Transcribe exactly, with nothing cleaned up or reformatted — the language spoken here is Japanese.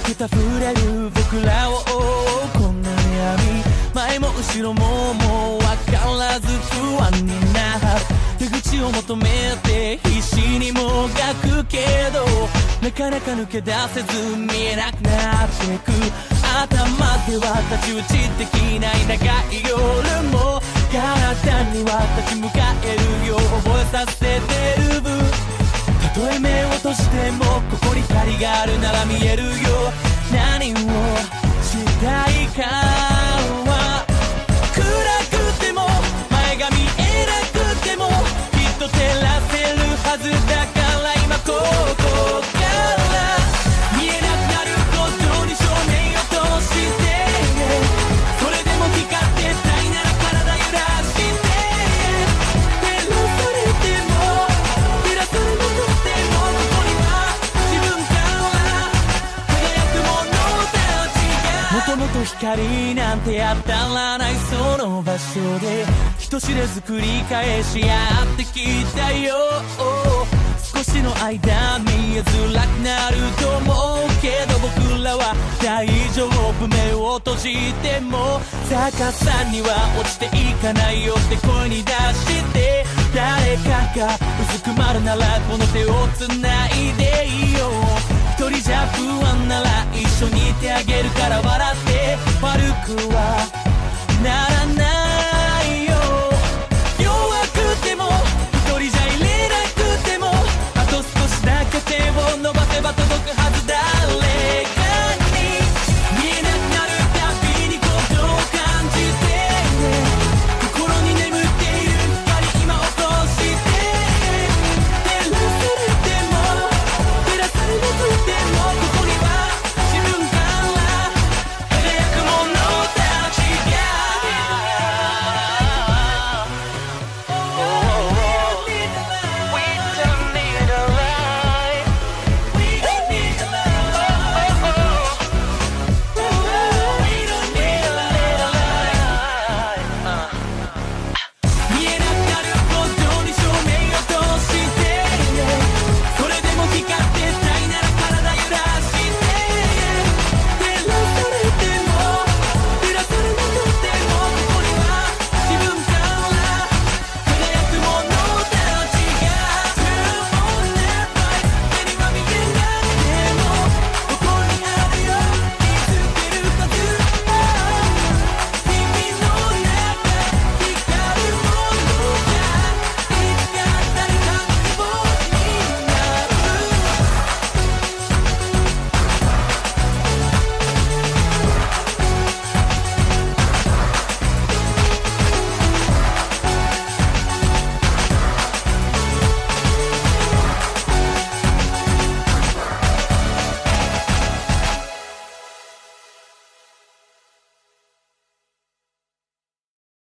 けた触れる僕らをこんなに前も後ろももう分からず不安になる出口を求めて必死にもがくけどなかなか抜け出せず見えなくなってく頭では太刀打ちできない長い夜も体には立ち向かえるよう覚えさせてる分たとえ目を閉じてもここに光があるなら見えるよ何をしたいかは暗くても前が見えなくてもきっと照らせるはずだから今ここから見えなくなることに照明を通してそれでも光ってたいなら体揺らして照らされても照らされなくてもここには自分から輝くものたちがもともと光なんて当たらないその場所で人知れず繰り返しやってきたよ少しの間見えづらくなると思うけど僕らは大丈夫目を閉じても逆さには落ちていかないよって声に出して誰かがうずくまるならこの手をつないでいいよ一人じゃ不安なら一緒にいてあげるから笑って悪くはならない